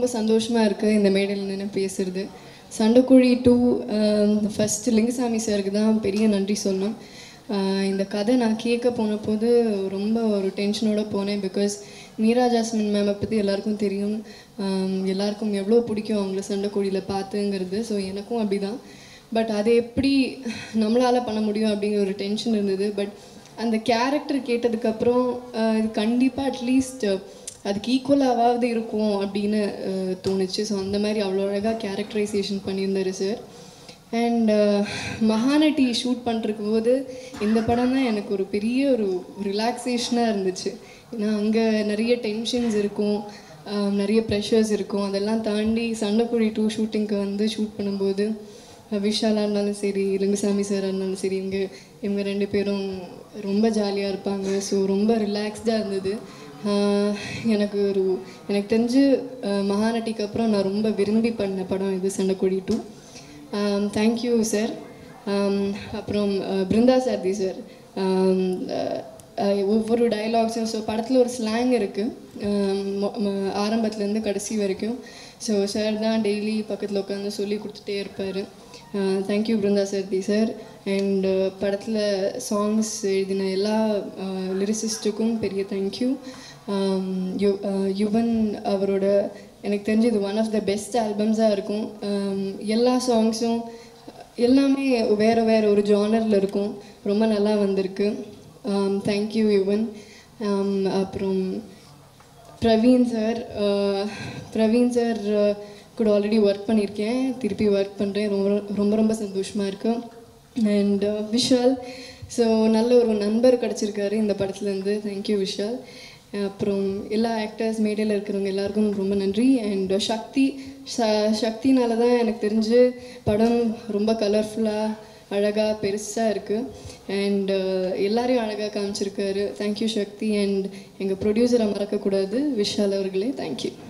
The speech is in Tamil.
சந்தோஷமாக இருக்குது இந்த மேடையில் நின்று பேசுகிறது. சண்டைக்கோழி 2 ஃபஸ்ட்டு லிங்குசாமி சாருக்கு தான் பெரிய நன்றி சொல்லணும். இந்த கதை நான் கேட்க போன போது ரொம்ப ஒரு டென்ஷனோடு போனேன். பிகாஸ் மீரா ஜாஸ்மின் மேமை பற்றி எல்லாருக்கும் தெரியும், எல்லாருக்கும் எவ்வளோ பிடிக்கும் அவங்கள சண்டைக்கோழியில் பார்த்துங்கிறது. ஸோ எனக்கும் அப்படி தான். பட் அதை எப்படி நம்மளால் பண்ண முடியும் அப்படிங்கிற ஒரு டென்ஷன் இருந்தது. பட் அந்த கேரக்டர் கேட்டதுக்கப்புறம் இது கண்டிப்பாக அட்லீஸ்ட் அதுக்கு ஈக்குவலாவது இருக்கும் அப்படின்னு தோணுச்சு. ஸோ அந்த மாதிரி அவ்வளோ அழகாக கேரக்டரைசேஷன் பண்ணியிருந்தார் சார். அண்ட் மகாநட்டி ஷூட் பண்ணுறக்கும் போது இந்த படம் தான் எனக்கு ஒரு பெரிய ஒரு ரிலாக்ஸேஷனாக இருந்துச்சு. ஏன்னா அங்கே நிறைய டென்ஷன்ஸ் இருக்கும், நிறைய ப்ரெஷர்ஸ் இருக்கும். அதெல்லாம் தாண்டி சண்டைக்கோழி 2 ஷூட்டிங்க்கு வந்து ஷூட் பண்ணும்போது விஷாலாக இருந்தாலும் சரி, லிங்குசாமி சாராக இருந்தாலும் சரி, இவங்க 2 பேரும் ரொம்ப ஜாலியாக இருப்பாங்க. ஸோ ரொம்ப ரிலாக்ஸ்டாக இருந்தது. எனக்கு தெரிஞ்சு மகாநட்டிக்கு அப்புறம் நான் ரொம்ப விரும்பி பண்ண படம் இது சண்டைக்கோழி 2. Thank you sir. அப்புறம் பிருந்தா சாரதி சார், ஒவ்வொரு டைலாக்ஸும். ஸோ படத்தில் ஒரு ஸ்லாங் இருக்குது ஆரம்பத்துலேருந்து கடைசி வரைக்கும். ஸோ சார் தான் டெய்லி பக்கத்தில் உட்காந்து சொல்லி கொடுத்துட்டே இருப்பார். Thank you Brinda Sarathi sir. And படத்தில் சாங்ஸ் எழுதின எல்லா லிரிசிஸ்ட்டுக்கும் பெரிய தேங்க்யூ. யுவன் அவரோட எனக்கு தெரிஞ்சு இது ஒன் ஆஃப் த பெஸ்ட் ஆல்பம்ஸாக இருக்கும். எல்லா சாங்ஸும் எல்லாமே வேறு வேறு ஒரு ஜானரில் இருக்கும், ரொம்ப நல்லா வந்திருக்கு. தேங்க்யூ யுவன். அப்புறம் பிரவீன் சார் கூட ஆல்ரெடி ஒர்க் பண்ணியிருக்கேன், திருப்பி ஒர்க் பண்ணுறேன், ரொம்ப ரொம்ப சந்தோஷமாக இருக்கு. அண்ட் விஷால், ஸோ நல்ல ஒரு நண்பர் கிடச்சிருக்காரு இந்த படத்துலேருந்து. தேங்க்யூ விஷால். அப்புறம் எல்லா ஆக்டர்ஸ், மேடையில் இருக்கிறவங்க எல்லாருக்கும் ரொம்ப நன்றி. அண்ட் சக்தினால தான் எனக்கு தெரிஞ்சு படம் ரொம்ப கலர்ஃபுல்லாக அழகாக பெருசாக இருக்குது. அண்ட் எல்லாரையும் அழகாக காமிச்சிருக்காரு. Thank you Sakthi. அண்ட் எங்கள் ப்ரொடியூசரை மறக்கக்கூடாது, விஷால் அவர்களே. தேங்க்யூ.